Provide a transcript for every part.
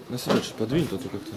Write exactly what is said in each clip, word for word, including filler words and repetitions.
На себя чуть подвинь, то ты как-то...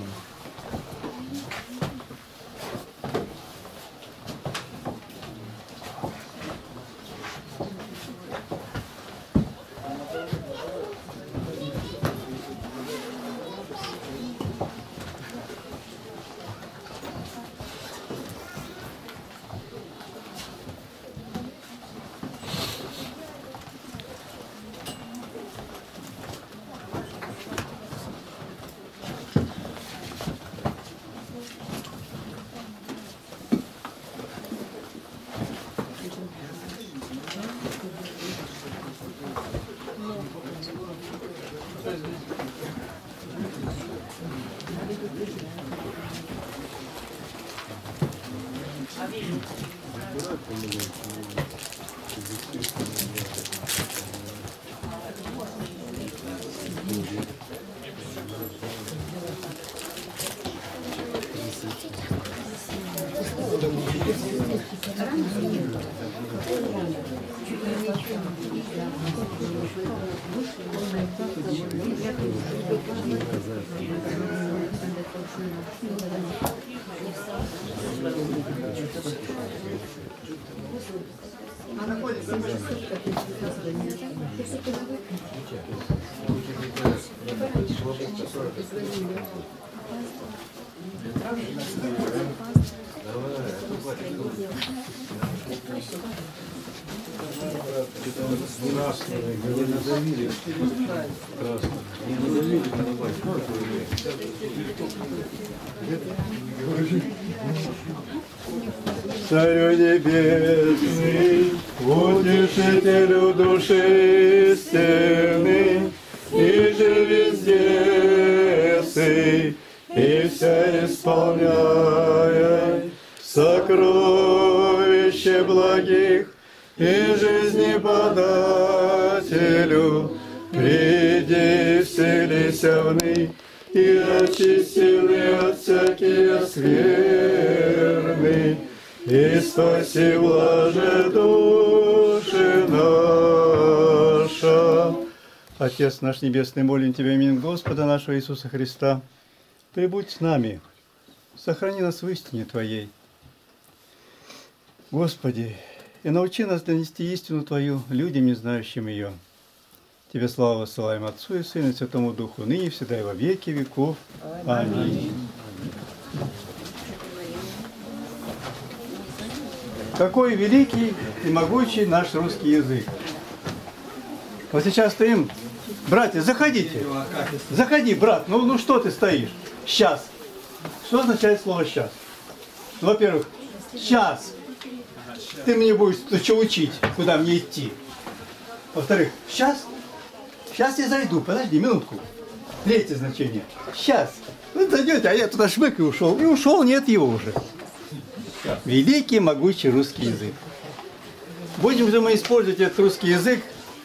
Царю небесный, утешителю души истины, и же везде сый, и вся исполняй сокровище благих, и жизни подателю, приди, вселися вны, и очистины от всякие скверны, и спаси, блаже, души наша. Отец наш Небесный, молим Тебя именем Господа нашего Иисуса Христа, прибудь с нами, сохрани нас в истине Твоей. Господи, и научи нас донести истину Твою людям, не знающим ее. Тебе славу высылаем Отцу и Сыну и Святому Духу, ныне и всегда и во веки веков. Аминь. Какой великий и могучий наш русский язык. Вот сейчас стоим. Братья, заходите. Заходи, брат. Ну, ну что ты стоишь? Сейчас. Что означает слово «сейчас»? Во-первых, сейчас. Ты мне будешь что учить, куда мне идти. Во-вторых, сейчас. Сейчас я зайду. Подожди минутку. Третье значение. Сейчас. Вы зайдете, а я туда шмык и ушел. И ушел, нет его уже. Великий, могучий русский язык. Будем же мы использовать этот русский язык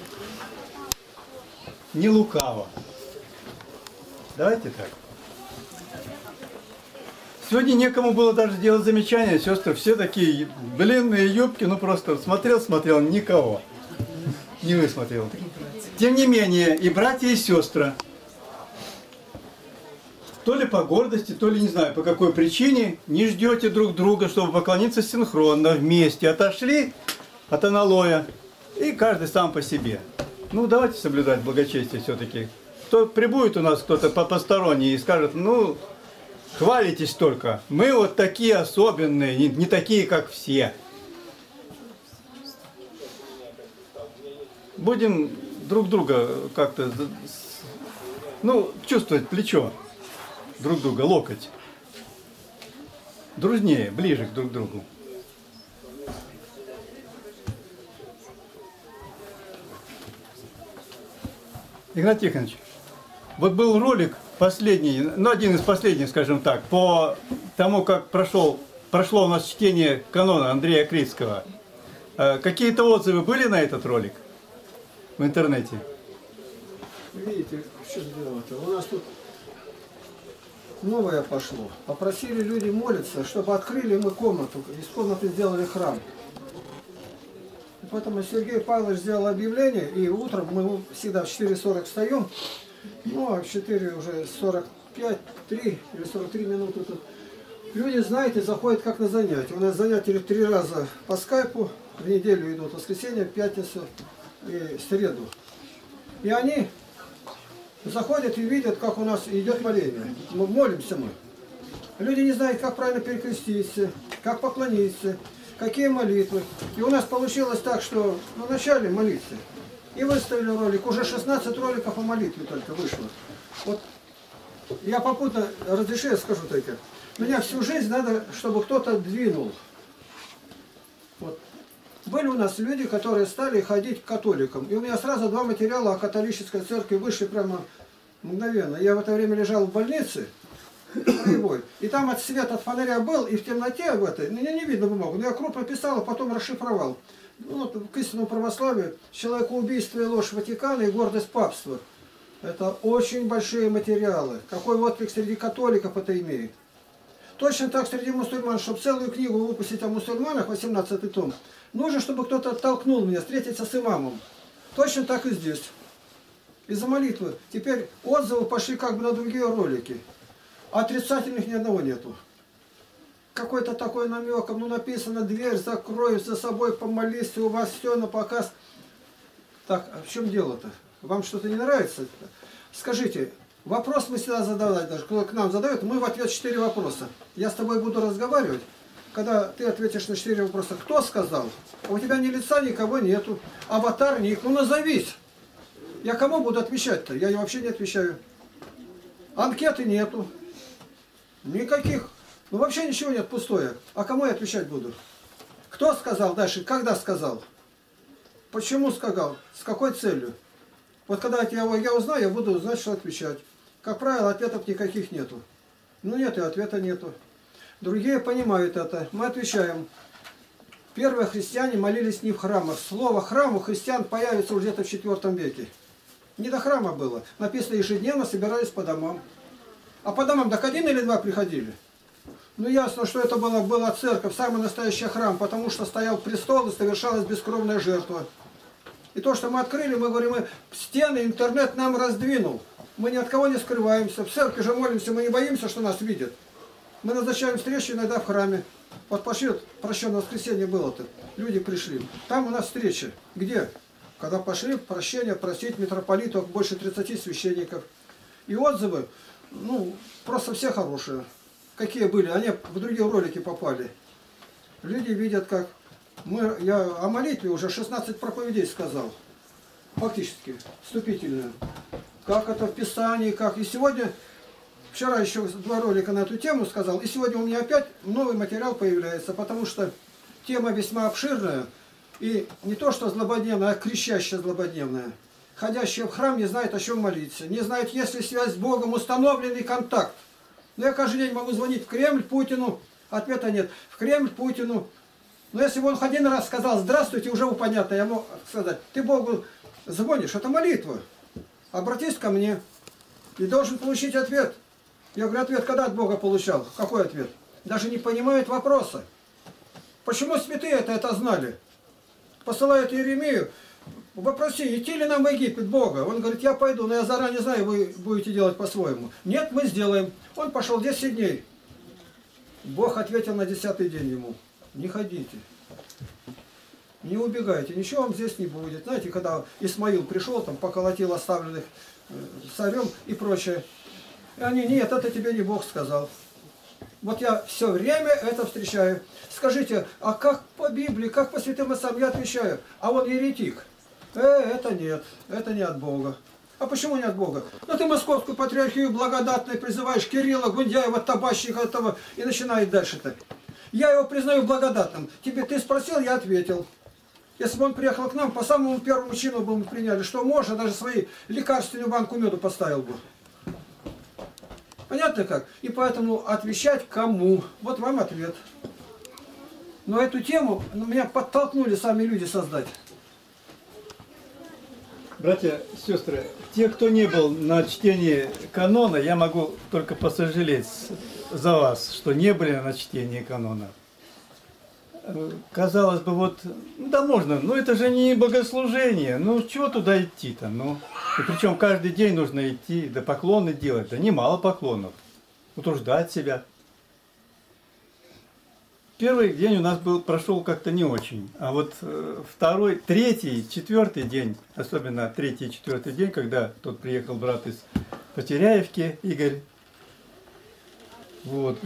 не лукаво. Давайте так. Сегодня некому было даже делать замечания, сестры, все такие длинные юбки, ну просто смотрел, смотрел, никого. Не высмотрел. Тем не менее, и братья, и сестры, то ли по гордости, то ли не знаю по какой причине, не ждете друг друга, чтобы поклониться синхронно, вместе. Отошли от аналоя, и каждый сам по себе. Ну, давайте соблюдать благочестие все-таки. Кто прибудет у нас кто-то посторонний и скажет, ну, хвалитесь только. Мы вот такие особенные, не, не такие, как все. Будем друг друга как-то, ну, чувствовать плечо друг друга, локоть. Дружнее, ближе друг к другу. Игнатий Тихонович, вот был ролик последний, ну один из последних, скажем так, по тому, как прошел, прошло у нас чтение канона Андрея Крицкого. Какие-то отзывы были на этот ролик в интернете? Видите, что сделано-то? У нас тут новое пошло. Попросили люди молиться, чтобы открыли мы комнату. Из комнаты сделали храм. И поэтому Сергей Павлович сделал объявление, и утром мы всегда в четыре сорок встаем, Ну, а в четыре уже сорок пять, три или сорок три минуты тут. Люди, знаете, заходят как на занятия. У нас занятия три раза по скайпу, в неделю идут, воскресенье, пятницу и среду. И они заходят и видят, как у нас идет моление. Мы молимся мы. Люди не знают, как правильно перекреститься, как поклониться, какие молитвы. И у нас получилось так, что ну, вначале молиться. И выставили ролик. Уже шестнадцать роликов о молитве только вышло. Вот я попутно, разреши, я скажу только. Меня всю жизнь надо, чтобы кто-то двинул. Вот. Были у нас люди, которые стали ходить к католикам. И у меня сразу два материала о католической церкви вышли прямо мгновенно. Я в это время лежал в больнице, краевой, и там от света от фонаря был, и в темноте в этой, меня не видно бумагу, но я крупно писал, а потом расшифровал. Ну, вот, к истинному православию, человекоубийство и ложь Ватикана и гордость папства. Это очень большие материалы. Какой отклик среди католиков это имеет. Точно так среди мусульман, чтобы целую книгу выпустить о мусульманах, восемнадцатый том, нужно, чтобы кто-то оттолкнул меня, встретиться с имамом. Точно так и здесь. Из-за молитвы. Теперь отзывы пошли как бы на другие ролики. Отрицательных ни одного нету. Какой-то такой намеком, ну написано, дверь закрой, за собой помолись, у вас все на показ. Так, а в чем дело-то? Вам что-то не нравится? Скажите, вопрос мы всегда задавать, даже кто к нам задает, мы в ответ четыре вопроса. Я с тобой буду разговаривать, когда ты ответишь на четыре вопроса. Кто сказал? А у тебя ни лица, никого нету. Аватар, ник, ну назовись. Я кому буду отвечать-то? Я вообще не отвечаю. Анкеты нету. Никаких. Ну вообще ничего нет, пустое. А кому я отвечать буду? Кто сказал дальше? Когда сказал? Почему сказал? С какой целью? Вот когда я, я узнаю, я буду знать, что отвечать. Как правило, ответов никаких нету. Ну нет, и ответа нету. Другие понимают это. Мы отвечаем. Первые христиане молились не в храмах. Слово храм у христиан появится уже где-то в четвёртом веке. Не до храма было. Написано, ежедневно собирались по домам. А по домам так один или два приходили. Ну ясно, что это была, была церковь, самый настоящий храм, потому что стоял престол и совершалась бескровная жертва. И то, что мы открыли, мы говорим, мы стены, интернет нам раздвинул. Мы ни от кого не скрываемся. В церкви же молимся, мы не боимся, что нас видят. Мы назначаем встречи иногда в храме. Вот пошли, прощенное воскресенье было-то, люди пришли. Там у нас встреча. Где? Когда пошли прощения просить митрополиту, больше тридцати священников. И отзывы, ну, просто все хорошие. Какие были, они в другие ролики попали. Люди видят, как мы, я о молитве уже шестнадцать проповедей сказал. Фактически, вступительную. Как это в Писании, как. И сегодня, вчера еще два ролика на эту тему сказал, и сегодня у меня опять новый материал появляется, потому что тема весьма обширная. И не то, что злободневная, а кричащая злободневная. Ходящие в храм не знают, о чем молиться. Не знают, есть ли связь с Богом, установленный контакт. Но я каждый день могу звонить в Кремль Путину, ответа нет. В Кремль Путину. Но если бы он хоть один раз сказал «здравствуйте», уже бы понятно, я мог сказать, ты Богу звонишь, это молитва. Обратись ко мне. И должен получить ответ. Я говорю, ответ когда от Бога получал? Какой ответ? Даже не понимают вопроса. Почему святые это, это знали? Посылают Иеремию, вопроси, идти ли нам в Египет Бога? Он говорит, я пойду, но я заранее знаю, вы будете делать по-своему. Нет, мы сделаем. Он пошел десять дней. Бог ответил на десятый день ему, не ходите, не убегайте, ничего вам здесь не будет. Знаете, когда Исмаил пришел, там поколотил оставленных царем и прочее. И они, нет, это тебе не Бог сказал. Вот я все время это встречаю. Скажите, а как по Библии, как по святым отцам? Я отвечаю, а он еретик. Э, это нет, это не от Бога. А почему не от Бога? Ну ты московскую патриархию благодатной призываешь Кирилла, Гундяева, табачника этого, и начинает дальше-то. Я его признаю благодатным. Тебе ты спросил, я ответил. Если бы он приехал к нам, по самому первому чину бы мы приняли, что можно, даже свои лекарственную банку меду поставил бы. Понятно как? И поэтому отвечать кому? Вот вам ответ. Но эту тему ну, меня подтолкнули сами люди создать. Братья, сестры, те, кто не был на чтении канона, я могу только посожалеть за вас, что не были на чтении канона. Казалось бы, вот, да можно, но это же не богослужение, ну чего туда идти-то, ну... И причем каждый день нужно идти, да поклоны делать, да немало поклонов, утруждать себя. Первый день у нас был, прошел как-то не очень, а вот э, второй, третий, четвертый день, особенно третий и четвертый день, когда тут приехал брат из Потеряевки, Игорь, вот,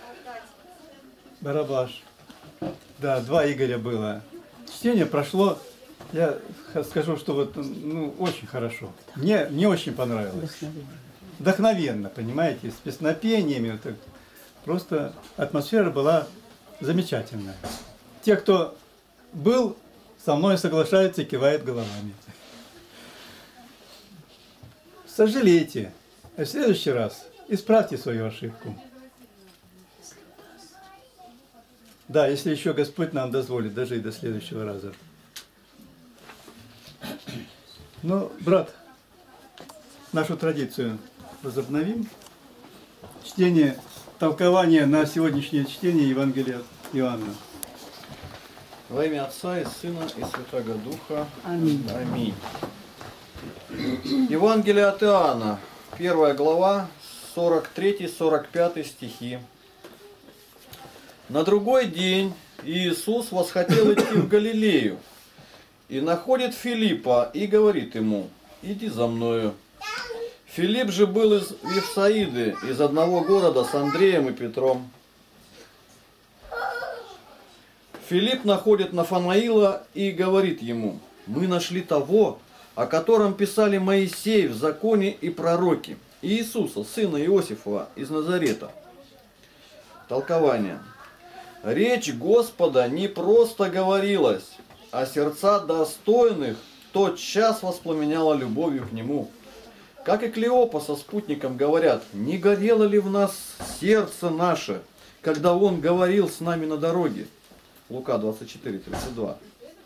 Барабаш, да, два Игоря было. Чтение прошло, я скажу, что вот, ну, очень хорошо, мне, мне очень понравилось, вдохновенно, понимаете, с песнопениями, вот так. Просто атмосфера была замечательная. Те, кто был, со мной соглашаются и кивают головами. Сожалейте, а в следующий раз исправьте свою ошибку. Да, если еще Господь нам дозволит дожить до следующего раза. Ну, брат, нашу традицию возобновим. Чтение, толкование на сегодняшнее чтение Евангелия от Иоанна. Во имя Отца и Сына и Святого Духа. Аминь. Аминь. Евангелие от Иоанна, первая глава, сорок третий сорок пятый стихи. На другой день Иисус восхотел идти в Галилею и находит Филиппа и говорит ему: иди за мною. Филипп же был из Вифсаиды, из одного города с Андреем и Петром. Филипп находит Нафанаила и говорит ему: мы нашли того, о котором писали Моисей в законе и пророки, Иисуса, сына Иосифова из Назарета. Толкование. Речь Господа не просто говорилась, а сердца достойных тотчас воспламеняла любовью к Нему. Как и Клеопа со спутником говорят: не горело ли в нас сердце наше, когда Он говорил с нами на дороге? Лука двадцать четыре тридцать два.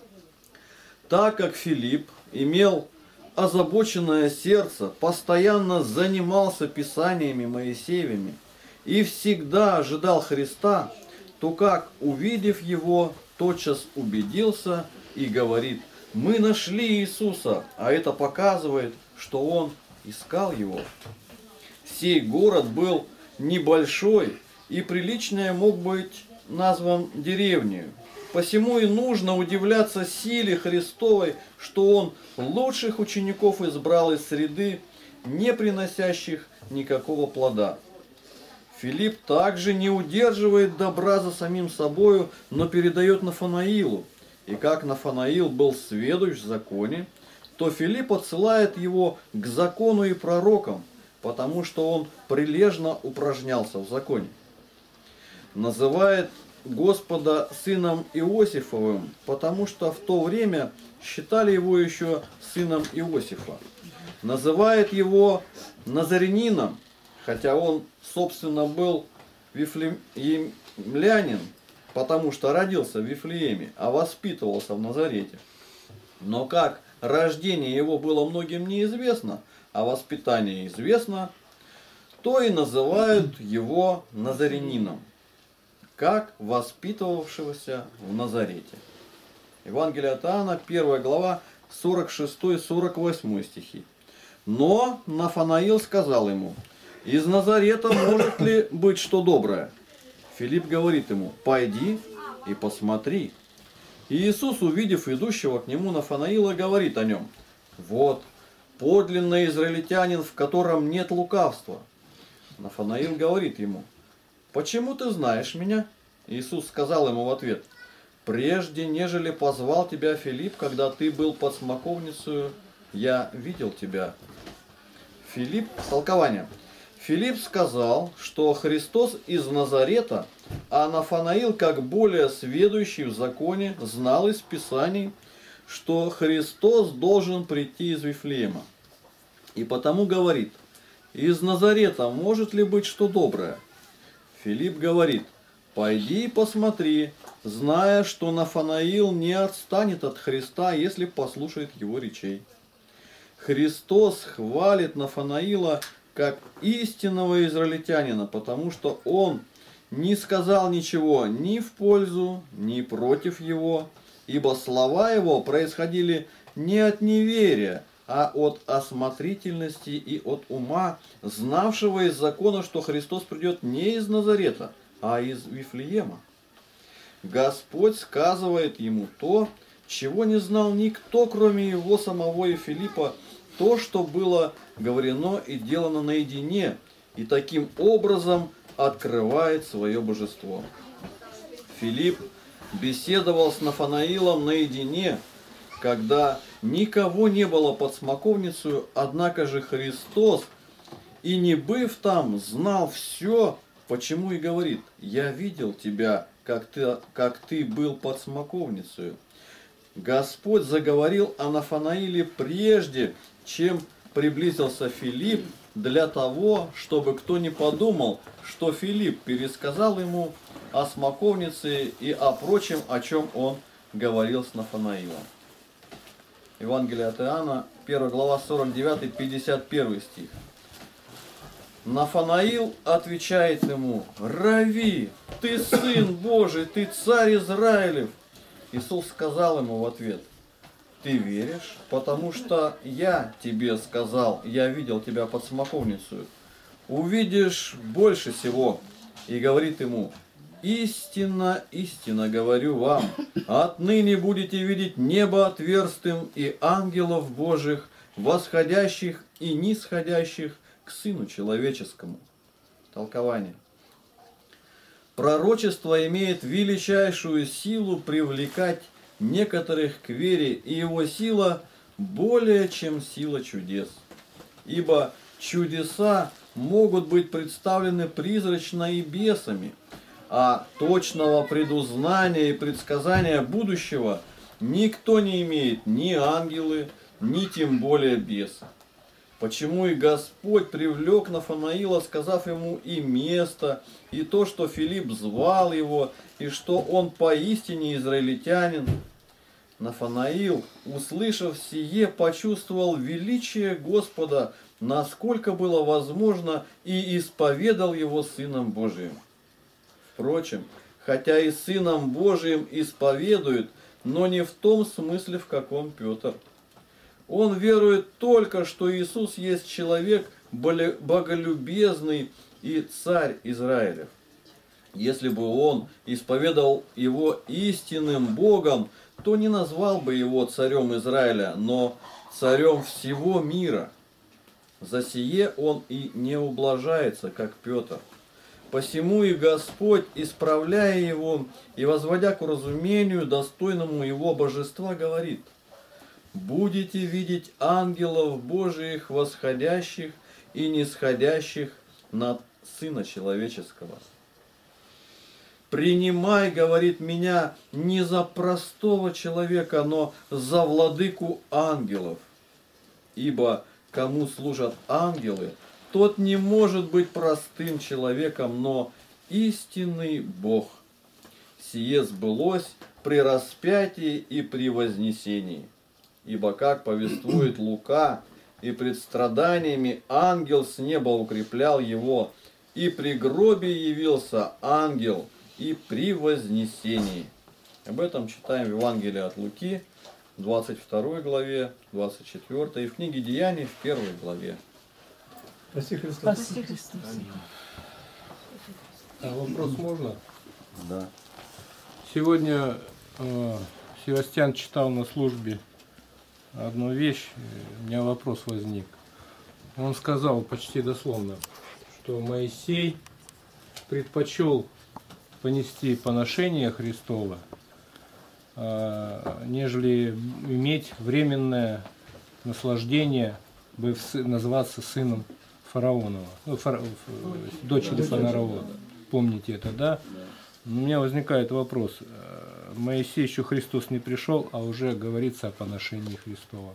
Так как Филипп имел озабоченное сердце, постоянно занимался писаниями Моисеевыми и всегда ожидал Христа, то как, увидев его, тотчас убедился и говорит: мы нашли Иисуса, а это показывает, что он искал его. Сей город был небольшой и приличное мог быть назван деревней. Посему и нужно удивляться силе Христовой, что Он лучших учеников избрал из среды, не приносящих никакого плода. Филипп также не удерживает добра за самим собою, но передает Нафанаилу. И как Нафанаил был сведущ в законе, то Филипп отсылает его к закону и пророкам, потому что он прилежно упражнялся в законе. Называет Господа сыном Иосифовым, потому что в то время считали его еще сыном Иосифа. Называет его назарянином, хотя он, собственно, был вифлеемлянин, потому что родился в Вифлееме, а воспитывался в Назарете. Но как рождение его было многим неизвестно, а воспитание известно, то и называют его назарянином, как воспитывавшегося в Назарете. Евангелие от Иоанна, первая глава, сорок шестой сорок восьмой стихи. Но Нафанаил сказал ему: из Назарета может ли быть что доброе? Филипп говорит ему: пойди и посмотри. И Иисус, увидев идущего к нему Нафанаила, говорит о нем: вот подлинный израильтянин, в котором нет лукавства. Нафанаил говорит ему: почему ты знаешь меня? Иисус сказал ему в ответ: прежде, нежели позвал тебя Филипп, когда ты был под смоковницей, я видел тебя. Филипп, толкование. Филипп сказал, что Христос из Назарета, а Нафанаил, как более сведущий в законе, знал из Писаний, что Христос должен прийти из Вифлеема. И потому говорит: из Назарета может ли быть что доброе? Филипп говорит: пойди и посмотри, зная, что Нафанаил не отстанет от Христа, если послушает его речей. Христос хвалит Нафанаила как истинного израильтянина, потому что он не сказал ничего ни в пользу, ни против его, ибо слова его происходили не от неверия, а от осмотрительности и от ума, знавшего из закона, что Христос придет не из Назарета, а из Вифлеема. Господь сказывает ему то, чего не знал никто, кроме его самого и Филиппа, то, что было говорено и делано наедине, и таким образом открывает свое божество. Филипп беседовал с Нафанаилом наедине, когда никого не было под смоковницей, однако же Христос, и не быв там, знал все, почему и говорит: «Я видел тебя, как ты, как ты был под смоковницей». Господь заговорил о Нафанаиле прежде, чем приблизился Филипп, для того, чтобы кто не подумал, что Филипп пересказал ему о смоковнице и о прочем, о чем он говорил с Нафанаилом. Евангелие от Иоанна, первая глава, сорок девятый пятьдесят первый стих. Нафанаил отвечает ему: «Рави, ты Сын Божий, ты Царь Израилев». Иисус сказал ему в ответ: «Ты веришь, потому что я тебе сказал, я видел тебя под смоковницей. Увидишь больше всего». И говорит ему: «Истинно, истинно говорю вам, отныне будете видеть небо отверстым и ангелов Божьих, восходящих и нисходящих к Сыну Человеческому». Толкование. Пророчество имеет величайшую силу привлекать некоторых к вере, и его сила более, чем сила чудес. Ибо чудеса могут быть представлены призрачно и бесами, а точного предузнания и предсказания будущего никто не имеет, ни ангелы, ни тем более бесы. Почему и Господь привлек Нафанаила, сказав ему и место, и то, что Филипп звал его, и что он поистине израильтянин. Нафанаил, услышав сие, почувствовал величие Господа, насколько было возможно, и исповедал его Сыном Божиим. Впрочем, хотя и Сыном Божиим исповедует, но не в том смысле, в каком Петр. Он верует только, что Иисус есть человек боголюбезный и Царь Израилев. Если бы он исповедовал его истинным Богом, то не назвал бы его царем Израиля, но царем всего мира. За сие он и не ублажается, как Петр. Посему и Господь, исправляя его и возводя к уразумению, достойному его божества, говорит: «Будете видеть ангелов Божиих, восходящих и нисходящих над Сына Человеческого». «Принимай, — говорит, — меня не за простого человека, но за владыку ангелов. Ибо кому служат ангелы, тот не может быть простым человеком, но истинный Бог. Сие сбылось при распятии и при вознесении. Ибо, как повествует Лука, и пред страданиями ангел с неба укреплял его, и при гробе явился ангел, и при вознесении». Об этом читаем в Евангелии от Луки, двадцать второй главе, двадцать четвёртой, и в книге Деяний в первой главе. Спаси Христос. Спаси Христос. А вопрос можно? Да. Сегодня э, Севастьян читал на службе одну вещь, у меня вопрос возник. Он сказал почти дословно, что Моисей предпочел понести поношение Христова, э, нежели иметь временное наслаждение, бы называться сыном фараонова, ну, фара, дочери фараона. Помните это, да? У меня возникает вопрос. Моисей еще Христос не пришел, а уже говорится о поношении Христова.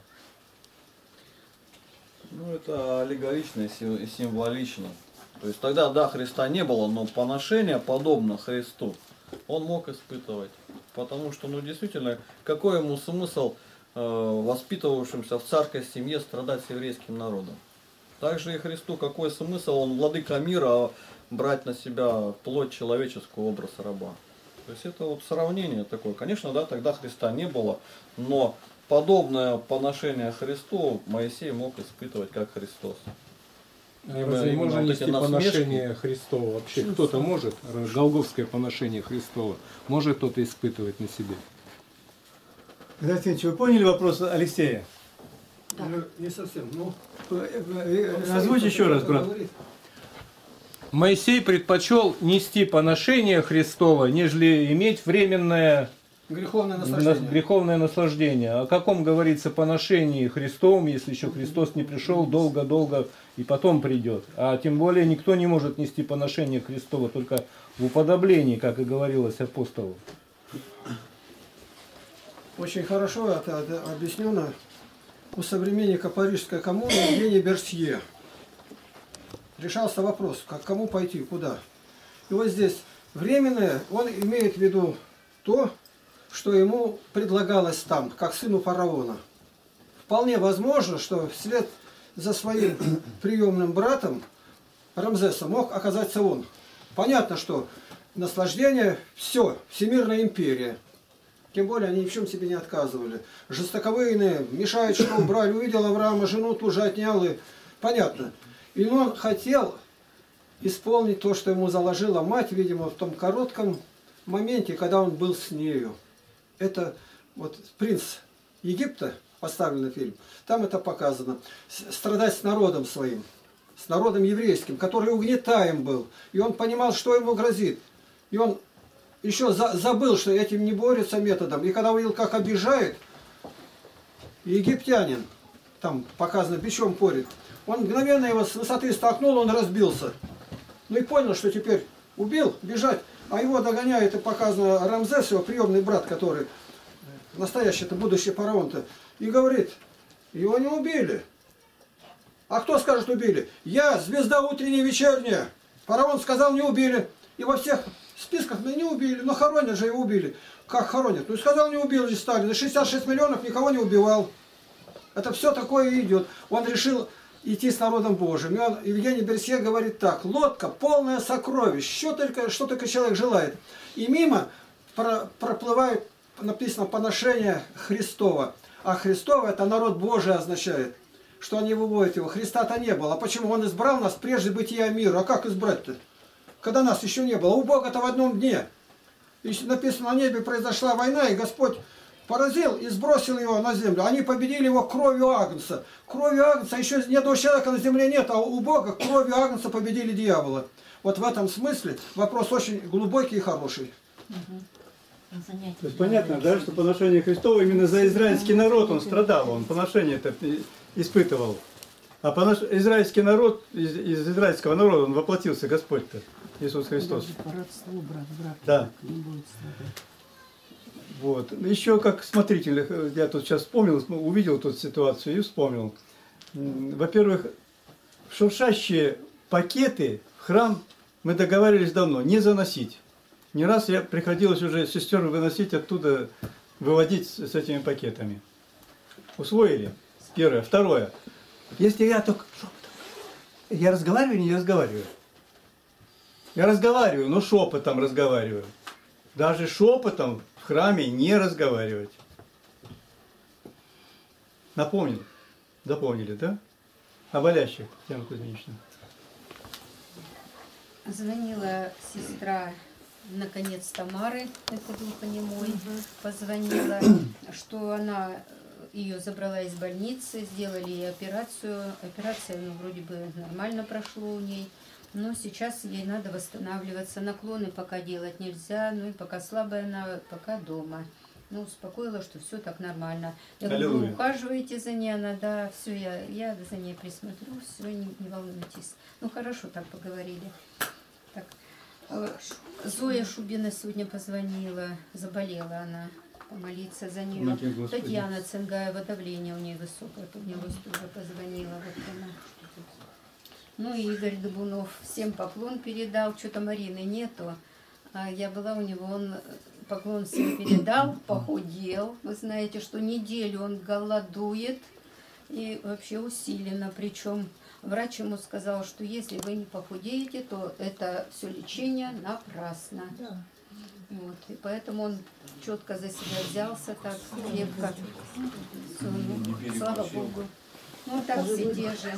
Ну, это аллегорично и символично. То есть тогда, да, Христа не было, но поношение подобно Христу он мог испытывать. Потому что, ну, действительно, какой ему смысл э, воспитывавшимся в царской семье страдать с еврейским народом? Также и Христу какой смысл, он владыка мира, брать на себя плоть человеческую, образ раба? То есть это вот сравнение такое. Конечно, да, тогда Христа не было, но подобное поношение Христу Моисей мог испытывать как Христос. А Именно- разве именно можно вот нести эти насмешки. поношение Христова? Вообще кто-то может? Голгофское поношение Христова может кто-то испытывать на себе? Алексей, вы поняли вопрос Алексея? Ну, не совсем. Ну, Озвучь еще раз, брат. говорит. Моисей предпочел нести поношение Христова, нежели иметь временное Греховное на- наслаждение. греховное наслаждение. О каком говорится поношении Христовом, если еще Христос не пришел долго-долго и потом придет? А тем более никто не может нести поношение Христова только в уподоблении, как и говорилось апостолу. Очень хорошо это это объяснено у современника Парижской коммуны Евгения Берсье. Решался вопрос, как кому пойти, куда. И вот здесь временное, он имеет в виду то, что ему предлагалось там, как сыну фараона. Вполне возможно, что вслед за своим приемным братом Рамзесом мог оказаться он. Понятно, что наслаждение – все, Всемирная империя. Тем более они ни в чем себе не отказывали. Жестоковыйные, мешают, что убрали, увидел Авраама, жену ту же отнял. И... Понятно. И он хотел исполнить то, что ему заложила мать, видимо, в том коротком моменте, когда он был с нею. Это вот «Принц Египта», поставленный фильм, там это показано. Страдать с народом своим, с народом еврейским, который угнетаем был. И он понимал, что ему грозит. И он еще за, забыл, что этим не борется методом. И когда увидел, как обижает, египтянин, там показано, бичом порит, он мгновенно его с высоты столкнул, он разбился. Ну и понял, что теперь убил, бежать. А его догоняет, и показано, Рамзес, его приемный брат, который настоящий, это будущий фараон-то, и говорит, его не убили. А кто скажет убили? Я, звезда утренняя и вечерняя. Фараон сказал, не убили. И во всех списках, ну не убили, но хоронят же его убили. Как хоронят? Ну сказал, не убил же Сталин. И шестьдесят шесть миллионов никого не убивал. Это все такое идет. Он решил идти с народом Божьим. И он, Евгений Берсье говорит так: лодка полная сокровищ, что только, что только человек желает. И мимо про, проплывает, написано, поношение Христова. А Христова это народ Божий означает, что они выводят его. Христа-то не было. А почему? Он избрал нас прежде бытия мира. А как избрать-то? Когда нас еще не было. У Бога-то в одном дне. И написано, на небе произошла война, и Господь поразил и сбросил его на землю. Они победили его кровью Агнца. Кровью Агнца еще ни одного человека на земле нет, а у Бога кровью Агнца победили дьявола. Вот в этом смысле вопрос очень глубокий и хороший. То есть понятно, да, что поношение Христова именно за израильский народ он страдал, он поношение это испытывал. А понош... израильский народ, из, из израильского народа он воплотился, Господь-то, Иисус Христос. Да. Вот. Еще как смотритель, я тут сейчас вспомнил, увидел тут ситуацию и вспомнил. Во-первых, шуршащие пакеты в храм мы договаривались давно не заносить. Не раз я приходилось уже сестер выносить оттуда, выводить с этими пакетами. Усвоили? Первое. Второе. Если я только шепотом, я разговариваю или не разговариваю? Я разговариваю, но шепотом разговариваю. Даже шепотом в храме не разговаривать. Напомнил? Запомнили, да? О болящих, Татьяна Кузьминична. Звонила сестра, наконец, Тамары, это глухонемой, позвонила, что она, ее забрала из больницы, сделали ей операцию. Операция, ну, вроде бы нормально прошло у ней, но сейчас ей надо восстанавливаться. Наклоны пока делать нельзя, ну и пока слабая она, пока дома. Ну, успокоила, что все так нормально. Я говорю, вы ухаживаете за ней, она, да, все, я, я за ней присмотрю, все, не, не волнуйтесь. Ну, хорошо так поговорили. Так. Зоя Шубина сегодня позвонила, заболела она, помолиться за нее. Татьяна Цингаева, давление у нее высокое, поднялось, тоже позвонила. Вот она. Ну и Игорь Дубунов всем поклон передал, что-то Марины нету. А я была у него, он поклон всем передал, похудел. Вы знаете, что неделю он голодует и вообще усиленно, причем врач ему сказал, что если вы не похудеете, то это все лечение напрасно. Да. Вот, и поэтому он четко за себя взялся так крепко. Всё, ну, слава Богу. Ну так все те же.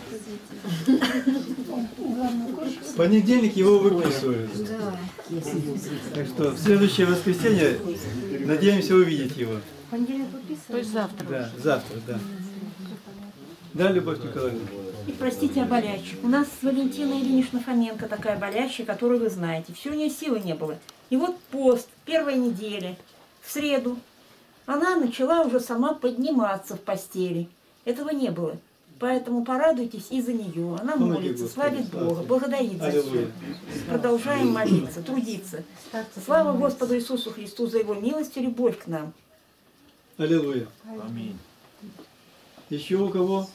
В понедельник его выписывают. Да. Так что в следующее воскресенье надеемся увидеть его. То есть завтра. Да, завтра, да. Да, Любовь Николаевна? И простите о болячке. У нас с Валентиной Ильиничной Фоменко такая болячка, которую вы знаете. Все, у нее силы не было. И вот пост, первой недели, в среду, она начала уже сама подниматься в постели. Этого не было. Поэтому порадуйтесь и за нее. Она молится, славит Бога, благодарит за все. Продолжаем молиться, трудиться. Слава Господу Иисусу Христу за Его милость и любовь к нам. Аллилуйя. Аминь. Еще у кого?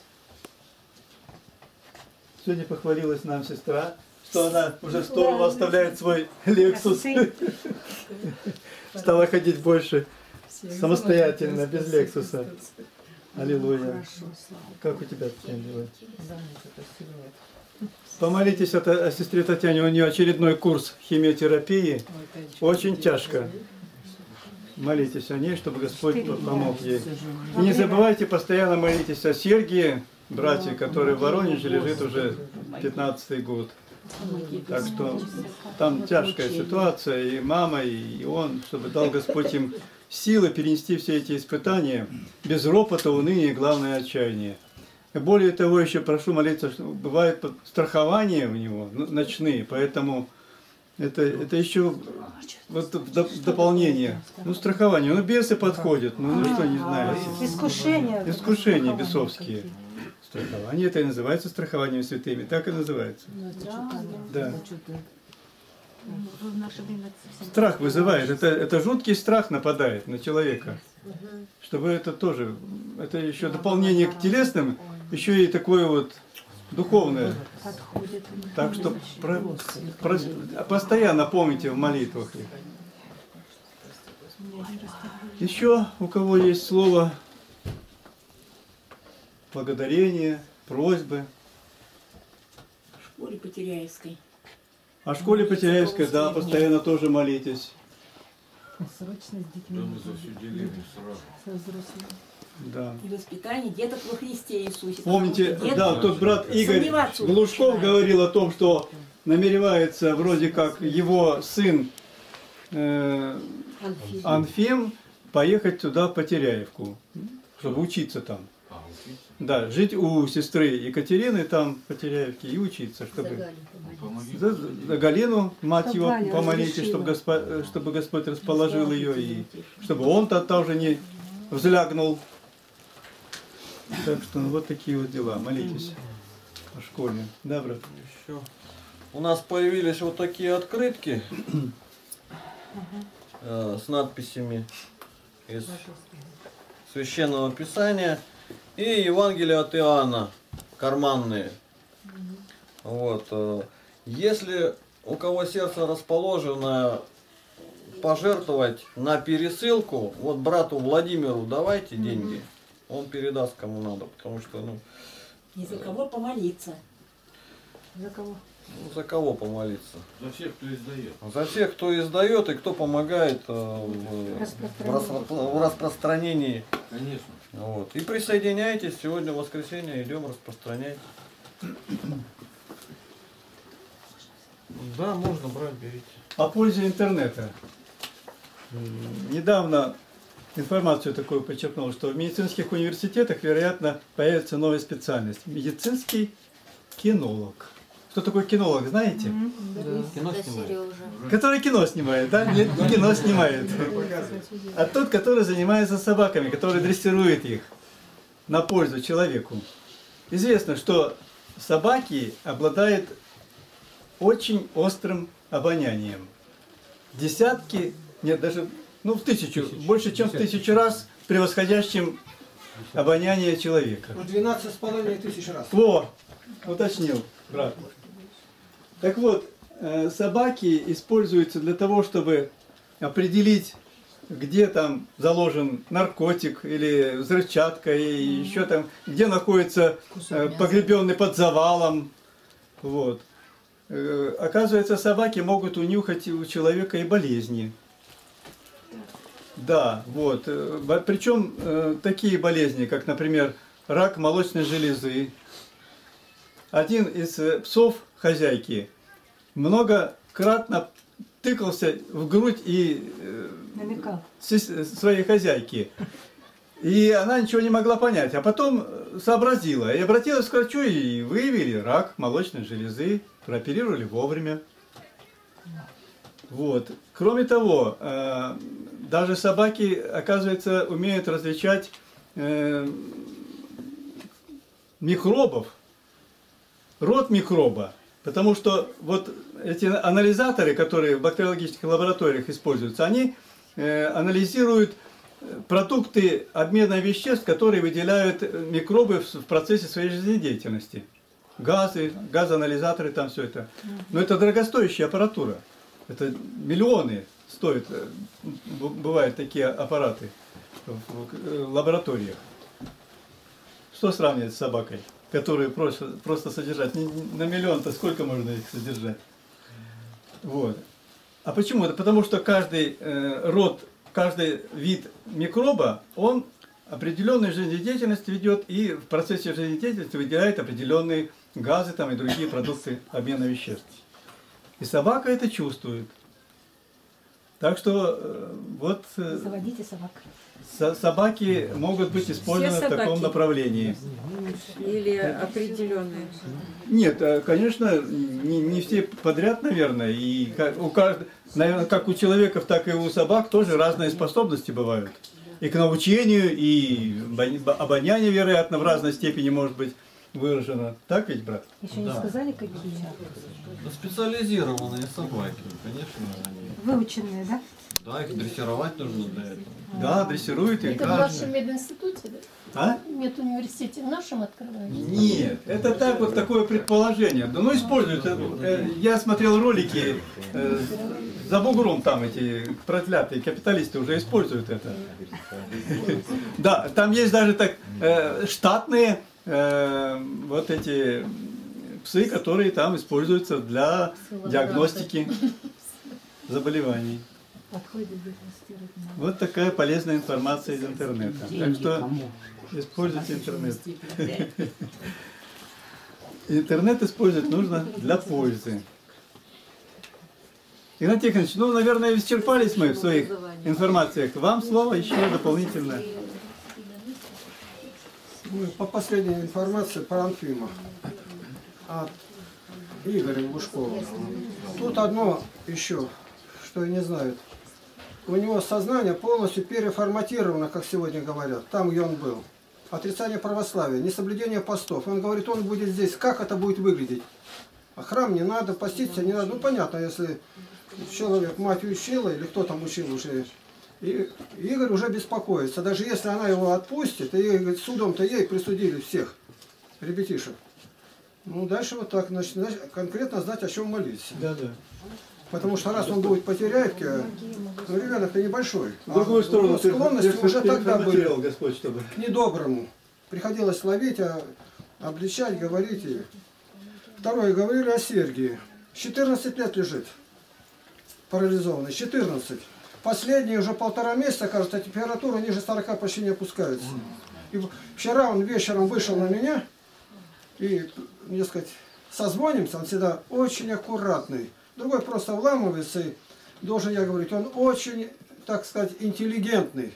Сегодня похвалилась нам сестра, что она уже в сторону оставляет свой Лексус. Стала ходить больше самостоятельно, без Лексуса. Аллилуйя. Как у тебя, Татьяна, дела? Помолитесь о, о сестре Татьяне, у нее очередной курс химиотерапии. Очень тяжко. Молитесь о ней, чтобы Господь помог ей. И не забывайте, постоянно молитесь о Сергии, братья, который в Воронеже лежит уже пятнадцатый год. Так что там тяжкая ситуация, и мама, и он, чтобы дал Господь им силы перенести все эти испытания без ропота, уныния и, главное, отчаяния. И более того, еще прошу молиться, что бывает страхование у него, ночные, поэтому это, это еще вот в дополнение. Ну, страхование, ну, бесы подходят, ну, ну что, не знаю. Искушения. Искушения бесовские. Страхование, это и называется страхованием святыми, так и называется. Да. Страх вызывает, это, это жуткий страх нападает на человека. Чтобы это тоже, это еще дополнение к телесным, еще и такое вот духовное. Так что про, про, постоянно помните в молитвах их. Еще у кого есть слово благодарения, просьбы? В школе Потеряевской. О школе Потеряевской, да, постоянно тоже молитесь. Срочно с детьми. Да. И воспитание деток во Христе Иисусе. Помните, Детки да, тот брат Игорь сомневаться Глушков начинают. говорил о том, что намеревается вроде как его сын э, Анфим поехать туда, в Потеряевку, чтобы учиться там. Да, жить у сестры Екатерины там, в Потеряевке, и учиться, чтобы... За, за Галину, мать его, помолитесь, чтобы Господь, чтобы Господь расположил ее, и чтобы он-то тоже не взлягнул. Так что ну, вот такие вот дела. Молитесь о школе. Да, брат? Еще. У нас появились вот такие открытки э, с надписями из Священного Писания и Евангелия от Иоанна, карманные. Вот. э, Если у кого сердце расположено пожертвовать на пересылку, вот брату Владимиру давайте деньги, он передаст кому надо, потому что, ну... Не за кого помолиться. За кого? Ну, за кого помолиться? За всех, кто издает. За всех, кто издает и кто помогает э, в, в, распро- в распространении. Конечно. Вот. И присоединяйтесь, сегодня воскресенье, идем распространять. Да, можно брать, берите. О пользе интернета. Недавно информацию такую почерпнул, что в медицинских университетах, вероятно, появится новая специальность. Медицинский кинолог. Кто такой кинолог, знаете? Да. Кино снимает. Который кино снимает, да? Нет, не кино снимает. А тот, который занимается собаками, который дрессирует их на пользу человеку. Известно, что собаки обладают очень острым обонянием. Десятки, нет, даже, ну, в тысячу, больше, чем в тысячу раз превосходящим обоняние человека. двенадцать с половиной тысяч раз. Во, уточнил, брат. Так вот, э, собаки используются для того, чтобы определить, где там заложен наркотик или взрывчатка, и еще там, где находится э, погребенный под завалом. Вот. Э, оказывается, собаки могут унюхать у человека и болезни. Да, вот. Причем э, такие болезни, как, например, рак молочной железы. Один из псов хозяйки многократно тыкался в грудь и э, своей хозяйки. И она ничего не могла понять. А потом сообразила и обратилась к врачу, и выявили рак молочной железы, прооперировали вовремя. Вот. Кроме того, э, даже собаки, оказывается, умеют различать э, микробов, род микроба. Потому что вот эти анализаторы, которые в бактериологических лабораториях используются, они э, анализируют продукты обмена веществ, которые выделяют микробы в, в процессе своей жизнедеятельности. Газы, газоанализаторы, там все это. Но это дорогостоящая аппаратура. Это миллионы стоят, бывают такие аппараты в лабораториях. Что сравнивать с собакой, которую просто, просто содержать? На миллион-то сколько можно их содержать? Вот. А почему? Это потому что каждый э, род, каждый вид микроба, он определенную жизнедеятельность ведет и в процессе жизнедеятельности выделяет определенные газы там, и другие продукты обмена веществ. И собака это чувствует. Так что э, вот э, Заводите собак. со собаки могут быть использованы в таком направлении. Или определенные? Нет, э, конечно, не, не все подряд, наверное. И как, у каждого, наверное, как у человеков, так и у собак тоже разные способности бывают. И к научению, и обоняние, вероятно, в разной степени может быть выражено. Так ведь, брат? Еще не Да. сказали, какие? Да, специализированные собаки, конечно, они. Выученные, да? Да, их дрессировать нужно для этого. Да, дрессируют и Это в вашем каждый. мединституте, да? А? Медуниверситете в нашем открываете? Нет, это так вот такое предположение. Да, ну используют. Э, Я смотрел ролики, э, за бугром там эти проклятые капиталисты уже используют это. Да, там есть даже так э, штатные э, вот эти псы, которые там используются для диагностики заболеваний. Подходит диагностировать надо. Вот такая полезная информация из интернета. Так что используйте интернет. Интернет использовать нужно для пользы. Игнатий Тихонович, ну, наверное, исчерпались мы в своих информациях. Вам слово еще дополнительно. Ну, по последней информации про Анфима от Игоря Лужкова. Тут одно еще, что не знают. У него сознание полностью переформатировано, как сегодня говорят, там, где он был. Отрицание православия, несоблюдение постов. Он говорит, он будет здесь. Как это будет выглядеть? А храм не надо, поститься не надо. Ну, понятно, если человек мать учила, или кто там учил уже. И Игорь уже беспокоится. Даже если она его отпустит, и говорит, судом-то ей присудили всех ребятишек. Ну, дальше вот так, значит, конкретно знать, о чем молиться. Да, да. Потому что раз он будет потерять, ну, ребенок-то небольшой. В другую а, сторону, ну, склонности уже тогда были Господь, чтобы... к недоброму. Приходилось ловить, а, обличать, говорить. И... Второе, говорили о Сергии. четырнадцать лет лежит парализованный. четырнадцать. Последние уже полтора месяца, кажется, температура ниже сорока почти не опускается. И вчера он вечером вышел на меня и, мне сказать, созвонимся, он всегда очень аккуратный. Другой просто вламывается, и должен я говорить, он очень, так сказать, интеллигентный.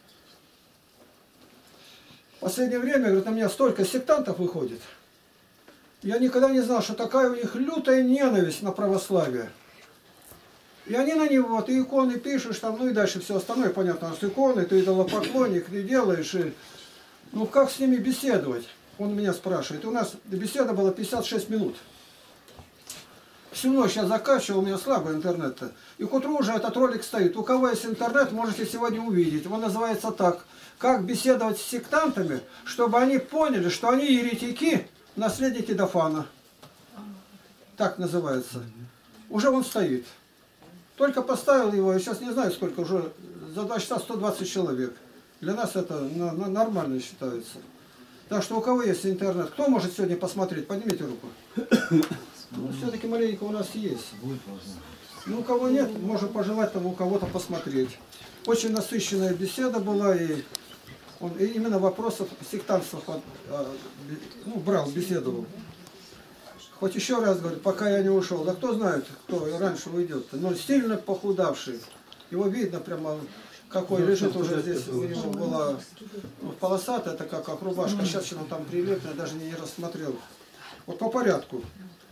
В последнее время, говорит, на меня столько сектантов выходит. Я никогда не знал, что такая у них лютая ненависть на православие. И они на него, ты иконы пишешь, там, ну и дальше все остальное, понятно, с иконы, ты идолопоклонник, ты делаешь. И... Ну как с ними беседовать? Он меня спрашивает. И у нас беседа была пятьдесят шесть минут. Всю ночь я закачивал, у меня слабый интернет-то. И к утру уже этот ролик стоит. У кого есть интернет, можете сегодня увидеть. Он называется так. Как беседовать с сектантами, чтобы они поняли, что они еретики, наследники Дофана. Так называется. Уже он стоит. Только поставил его, я сейчас не знаю сколько, уже за два часа сто двадцать человек. Для нас это нормально считается. Так что у кого есть интернет, кто может сегодня посмотреть? Поднимите руку. Ну, все-таки маленько у нас есть. Ну, у кого нет, можно пожелать там у кого-то посмотреть. очень насыщенная беседа была, и он и именно вопросов сектантства под, ну, брал, беседовал. Хоть еще раз говорю, пока я не ушел, да кто знает, кто раньше уйдет, но сильно похудавший, его видно прямо, какой лежит уже здесь, у него была ну, полосатая, такая как рубашка, сейчас он там прилепленная, даже не рассмотрел. Вот по порядку.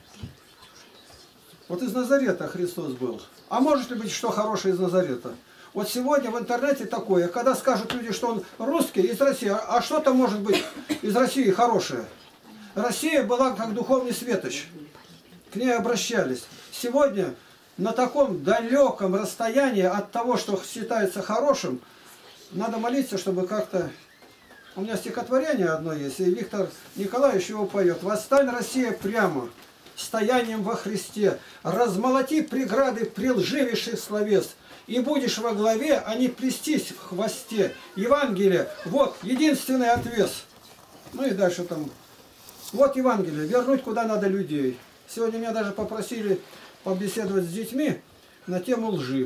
Вот из Назарета Христос был. А может ли быть что хорошее из Назарета? Вот сегодня в интернете такое, когда скажут люди, что он русский из России, а что-то может быть из России хорошее? Россия была как духовный светоч. К ней обращались. Сегодня на таком далеком расстоянии от того, что считается хорошим, надо молиться, чтобы как-то... У меня стихотворение одно есть, и Виктор Николаевич его поет. «Восстань, Россия, прямо, стоянием во Христе, размолоти преграды прилживейших словес, и будешь во главе, а не плестись в хвосте. Евангелие, вот единственный отвес». Ну и дальше там... Вот Евангелие, вернуть куда надо людей. Сегодня меня даже попросили побеседовать с детьми на тему лжи.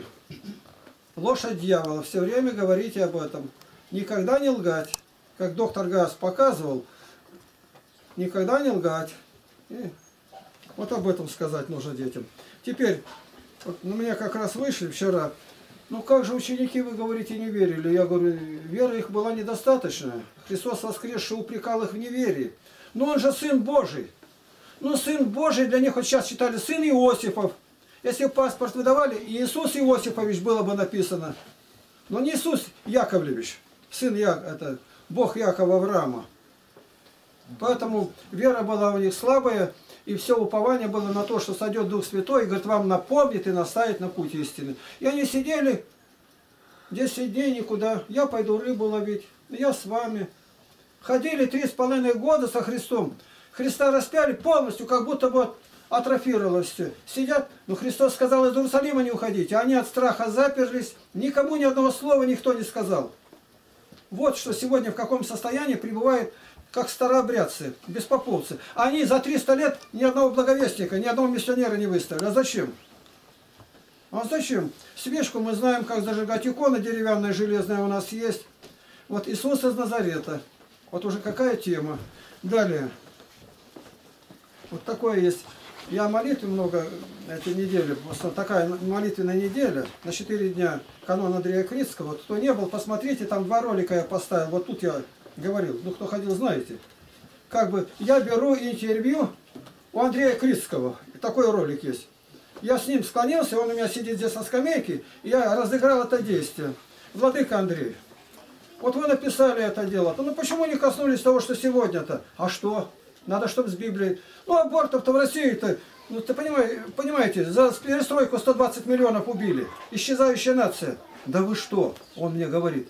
Ложь от дьявола. Все время говорите об этом. Никогда не лгать. Как доктор Газ показывал, никогда не лгать. И вот об этом сказать нужно детям. Теперь, вот, ну, меня как раз вышли вчера. Ну как же ученики, вы говорите, не верили? Я говорю, вера их была недостаточная. Христос воскресший упрекал их в неверии. Но он же Сын Божий. Ну, Сын Божий для них вот сейчас читали сын Иосифов. Если паспорт выдавали, Иисус Иосифович было бы написано. Но не Иисус Яковлевич, сын Я, это Бог Якова Авраама. Поэтому вера была у них слабая, и все упование было на то, что сойдет Дух Святой, и говорит, вам напомнит и наставит на путь истины. И они сидели десять дней никуда. Я пойду рыбу ловить, я с вами. Ходили три с половиной года со Христом. Христа распяли полностью, как будто бы атрофировалось все. Сидят, но Христос сказал, из Иерусалима не уходите. Они от страха заперлись, никому ни одного слова никто не сказал. Вот что сегодня в каком состоянии пребывают, как старообрядцы, беспоповцы. Они за триста лет ни одного благовестника, ни одного миссионера не выставили. А зачем? А зачем? Свечку мы знаем, как зажигать, икона деревянная, железная у нас есть. Вот Иисус из Назарета. Вот уже какая тема. Далее. Вот такое есть. Я молитвы много эти недели. Просто такая молитвенная неделя. На четыре дня канон Андрея Крицкого. Кто не был, посмотрите, там два ролика я поставил. Вот тут я говорил. Ну, кто ходил, знаете. Как бы я беру интервью у Андрея Крицкого. Такой ролик есть. Я с ним склонился, он у меня сидит здесь на скамейке. И я разыграл это действие. Владыка Андрей. Вот вы написали это дело, ну почему не коснулись того, что сегодня-то? А что? Надо, чтобы с Библией. Ну абортов-то в России-то, ну ты понимаете, понимаете, за перестройку сто двадцать миллионов убили. Исчезающая нация. Да вы что? Он мне говорит.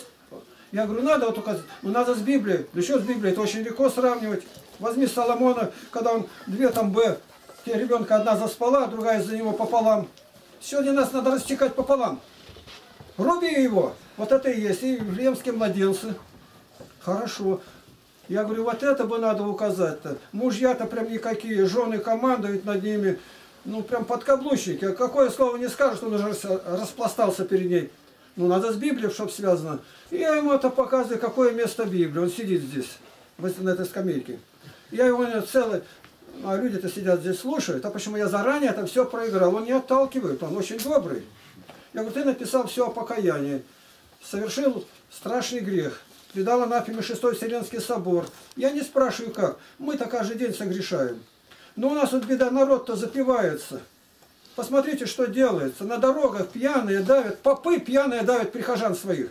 Я говорю, надо вот указать, ну надо с Библией. Да что с Библией? Это очень легко сравнивать. Возьми Соломона, когда он две там Б, где ребенка одна заспала, другая за него пополам. Сегодня нас надо растекать пополам. Руби его. Вот это и есть. И вифлеемские младенцы. Хорошо. Я говорю, вот это бы надо указать-то. Мужья-то прям никакие. Жены командуют над ними. Ну, прям подкаблучники. Какое слово не скажешь, он уже распластался перед ней. Ну, надо с Библией, чтобы связано. И я ему это показываю, какое место Библии. Он сидит здесь, на этой скамейке. Я его целый... А люди-то сидят здесь, слушают. А почему я заранее это все проиграл? Он не отталкивает. Он очень добрый. Я говорю, ты написал все о покаянии. Совершил страшный грех. Предал анафеме Шестой Вселенский собор. Я не спрашиваю как. Мы-то каждый день согрешаем. Но у нас вот беда, народ-то запивается. Посмотрите, что делается. На дорогах пьяные давят, попы пьяные давят прихожан своих.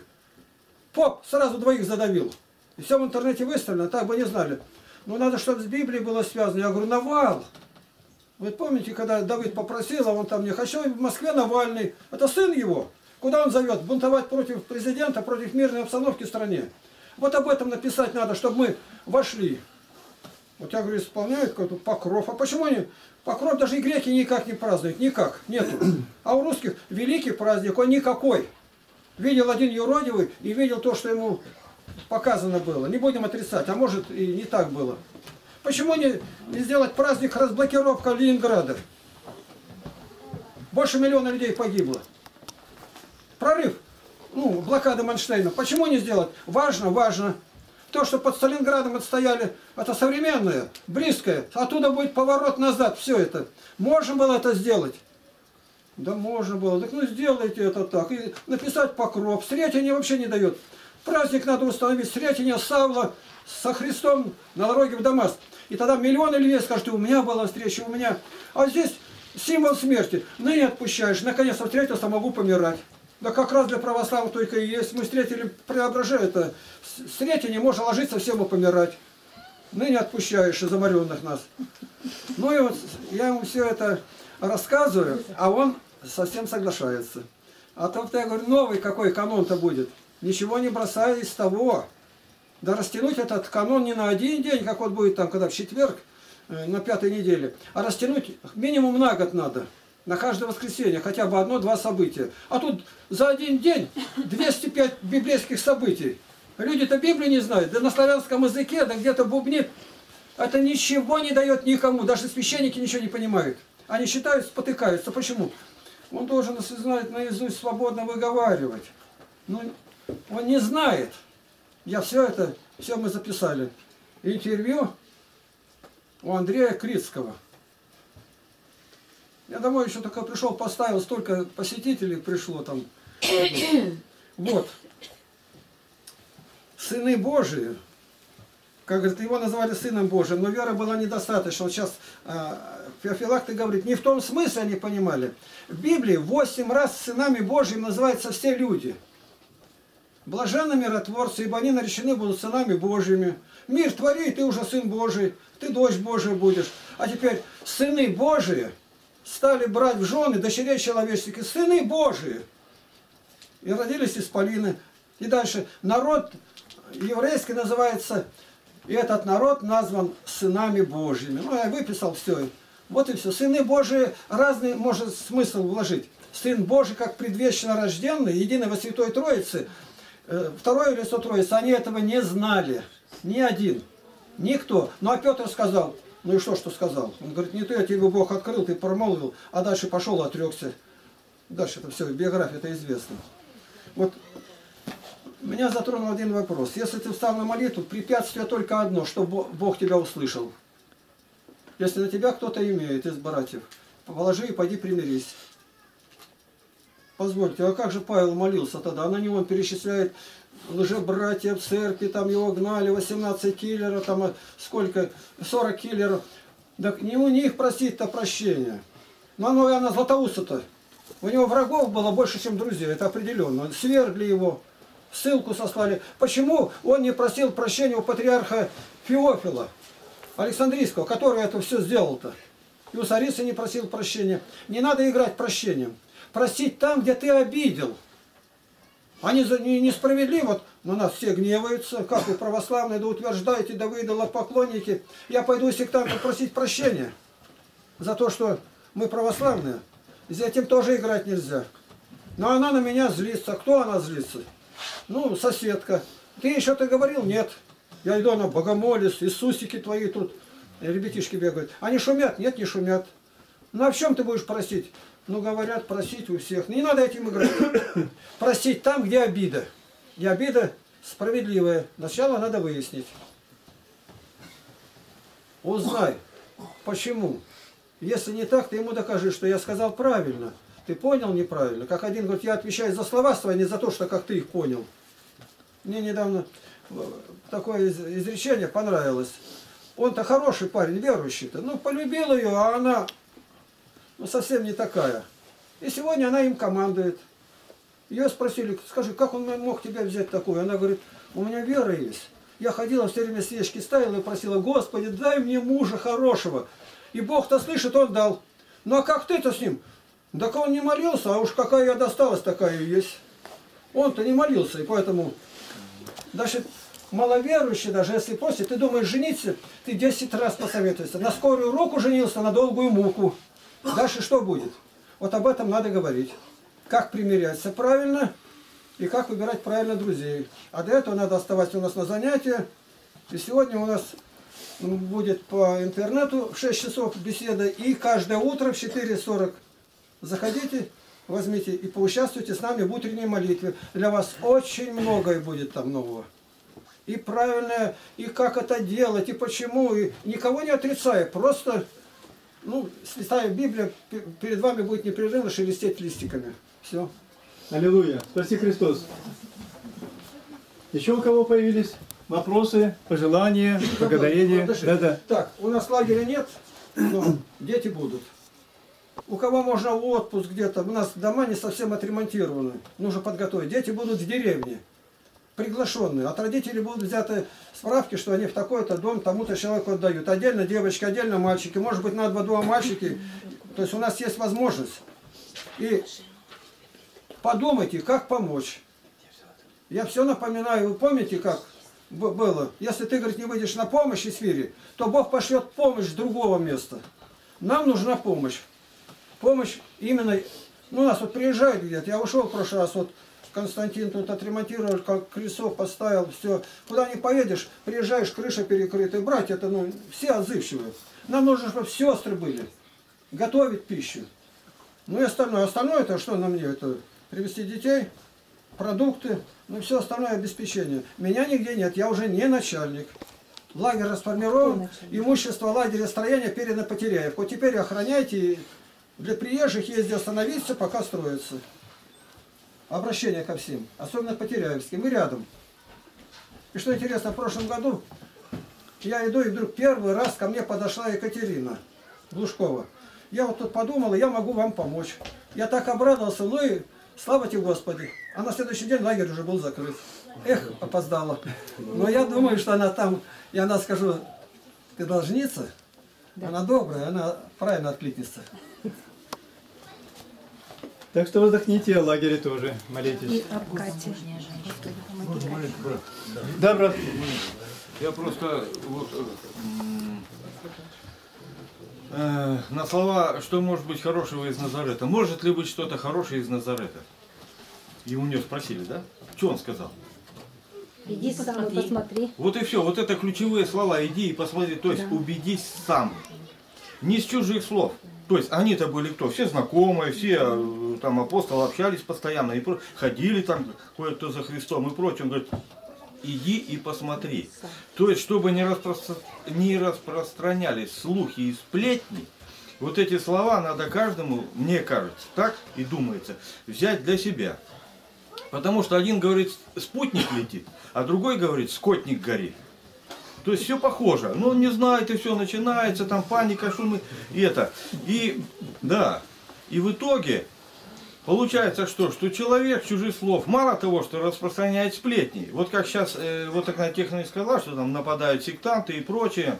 Поп сразу двоих задавил. И все в интернете выставлено, так бы не знали. Но надо, чтобы с Библией было связано. Я говорю, Навал. Вы помните, когда Давид попросил, а он там не хочу, в Москве Навальный. Это сын его. Куда он зовет? Бунтовать против президента, против мирной обстановки в стране. Вот об этом написать надо, чтобы мы вошли. Вот я говорю, исполняют какой-то Покров. А почему они? Покров даже и греки никак не празднуют. Никак. Нету. А у русских великий праздник, он никакой. Видел один юродивый и видел то, что ему показано было. Не будем отрицать. А может и не так было. Почему не, не сделать праздник разблокировка Ленинграда? Больше миллиона людей погибло. Прорыв. ну, блокада Манштейна. Почему не сделать? Важно, важно. То, что под Сталинградом отстояли, это современное, близкое. Оттуда будет поворот назад, все это. Можно было это сделать? Да можно было. Так ну сделайте это так. И написать Покров. Сретение вообще не дает. Праздник надо установить. Сретение Савла со Христом на дороге в Дамаск. И тогда миллионы людей скажут, у меня была встреча, у меня. А здесь символ смерти. Ныне отпущаешь. Наконец-то встретился, могу помирать. Да как раз для православных только и есть. Мы встретили преображение. Это сретение можно ложиться всем и помирать. Ныне отпущаешь заморенных нас. Ну и вот я ему все это рассказываю, а он совсем соглашается. А то я говорю, новый какой канон-то будет. Ничего не бросай из того. Да растянуть этот канон не на один день, как он будет там, когда в четверг, на пятой неделе, а растянуть минимум на год надо. На каждое воскресенье хотя бы одно-два события. А тут за один день двести пять библейских событий. Люди-то Библию не знают, да на славянском языке, да где-то бубнит. Это ничего не дает никому, даже священники ничего не понимают. Они считают, спотыкаются. Почему? Он должен знать наизусть, свободно выговаривать. Но он не знает. Я все это, все мы записали. Интервью у Андрея Крицкого. Я домой еще только пришел, поставил, столько посетителей пришло там. Вот. Сыны Божии, как говорит, его назвали Сыном Божиим, но вера была недостаточна. Вот сейчас э, Феофилакт говорит, не в том смысле они понимали. В Библии восемь раз сынами Божьими называются все люди. Блаженны миротворцы, ибо они наречены будут сынами Божьими. Мир твори, ты уже сын Божий, ты дочь Божия будешь. А теперь сыны Божии стали брать в жены дочерей человеческих, сыны Божии. И родились из Полины. И дальше народ еврейский называется, и этот народ назван сынами Божьими. Ну, я выписал все. Вот и все. Сыны Божии разный может смысл вложить. Сын Божий, как предвечно рожденный, единый во Святой Троице, второе лицо Троицы, они этого не знали. Ни один. Никто. Ну, а Петр сказал, ну и что, что сказал? Он говорит, не ты, а тебе Бог открыл, ты промолвил, а дальше пошел, отрекся. Дальше это все, биография это известно. Вот меня затронул один вопрос. Если ты встал на молитву, препятствие только одно, что Бог тебя услышал. Если на тебя кто-то имеет из братьев, положи и пойди примирись. Позвольте, а как же Павел молился тогда? А на него он перечисляет лжебратья в церкви, там его гнали, восемнадцать киллеров, там сколько, сорок киллеров. Так не у них просить-то прощения. Но оно и она Златоуста-то. У него врагов было больше, чем друзей, это определенно. Свергли его, ссылку сослали. Почему он не просил прощения у патриарха Феофила Александрийского, который это все сделал-то? И у царицы не просил прощения. Не надо играть прощением. Простить там, где ты обидел. Они несправедливо, на нас все гневаются, как вы православные, да утверждаете, да вы идолопоклонники. Я пойду сектанту просить прощения за то, что мы православные. И за этим тоже играть нельзя. Но она на меня злится. Кто она злится? Ну, соседка. Ты еще ты говорил? Нет. Я иду, она богомолец, Иисусики твои тут, ребятишки бегают. Они шумят? Нет, не шумят. Ну, а в чем ты будешь просить? Ну, говорят, просить у всех. Не надо этим играть. Просить там, где обида. И обида справедливая. Сначала надо выяснить. Узнай, почему. Если не так, ты ему докажи, что я сказал правильно. Ты понял неправильно. Как один говорит, я отвечаю за слова свои, не за то, что как ты их понял. Мне недавно такое изречение понравилось. Он-то хороший парень, верующий-то. Ну, полюбил ее, а она ну, совсем не такая. И сегодня она им командует. Ее спросили, скажи, как он мог тебя взять такую? Она говорит, у меня вера есть. Я ходила, все время свечки ставила и просила, Господи, дай мне мужа хорошего. И Бог-то слышит, он дал. Ну а как ты-то с ним? Так он не молился, а уж какая я досталась, такая и есть. Он-то не молился, и поэтому... Даже маловерующий, даже если просит, ты думаешь жениться, ты десять раз посоветуешься. На скорую руку женился, на долгую муку. Дальше что будет? Вот об этом надо говорить. Как примиряться правильно и как выбирать правильно друзей. А для этого надо оставаться у нас на занятия. И сегодня у нас будет по интернету в шесть часов беседа. И каждое утро в четыре сорок заходите возьмите и поучаствуйте с нами в утренней молитве. Для вас очень многое будет там нового. И правильное, и как это делать, и почему, и никого не отрицая, просто, ну, листая Библию, перед вами будет непрерывно шелестеть листиками. Все. Аллилуйя. Спаси Христос. Еще у кого появились вопросы, пожелания, благодарения? Да-да. Так, у нас лагеря нет, но дети будут. У кого можно в отпуск где-то, у нас дома не совсем отремонтированы, нужно подготовить. Дети будут в деревне, приглашенные. От родителей будут взяты справки, что они в такой-то дом тому-то человеку отдают. Отдельно девочки, отдельно мальчики, может быть на два-два мальчики. То есть у нас есть возможность. И подумайте, как помочь. Я все напоминаю, вы помните, как было? Если ты, говорит, не выйдешь на помощь из Сфири, то Бог пошлет помощь с другого места. Нам нужна помощь. Помощь именно, ну, у нас вот приезжают где-то, я ушел в прошлый раз, вот Константин тут отремонтировал, как колесо поставил, все. Куда не поедешь, приезжаешь, крыша перекрыта. Братья, это, ну, все отзывчивые. Нам нужно, чтобы сестры были, готовить пищу. Ну и остальное. Остальное это что на мне? Это привезти детей, продукты, ну все остальное обеспечение. Меня нигде нет, я уже не начальник. Лагерь расформирован, имущество лагеря строения передано Потеряев. Вот теперь охраняйте, для приезжих езди остановиться, пока строится. Обращение ко всем, особенно Потеряевским, мы рядом. И что интересно, в прошлом году я иду, и вдруг первый раз ко мне подошла Екатерина Глушкова. Я вот тут подумала, я могу вам помочь. Я так обрадовался, ну и слава тебе Господи. А на следующий день лагерь уже был закрыт. Эх, опоздала. Но я думаю, что она там, и она скажу, ты должница, да. Она добрая, она правильно откликнется. Так что вздохните о лагере тоже, молитесь. И об Кате. Да, брат. Я просто вот, э, на слова, что может быть хорошего из Назарета. Может ли быть что-то хорошее из Назарета? И у нее спросили, да? Что он сказал? Иди сам и посмотри. Вот и все. Вот это ключевые слова. Иди и посмотри. То есть да. Убедись сам. Не с чужих слов. То есть они-то были кто? Все знакомые, все там апостолы общались постоянно, и про... ходили там кое-кто за Христом и прочее. Он говорит, иди и посмотри. То есть, чтобы не, распростр... не распространялись слухи и сплетни, вот эти слова надо каждому, мне кажется, так и думается, взять для себя. Потому что один говорит, спутник летит, а другой говорит, скотник горит. То есть все похоже. Ну, не знает, и все начинается, там паника, шум и это. И, да, и в итоге получается что? Что человек чужих слов, мало того, что распространяет сплетни. Вот как сейчас, э, вот такая техника сказала, что там нападают сектанты и прочее.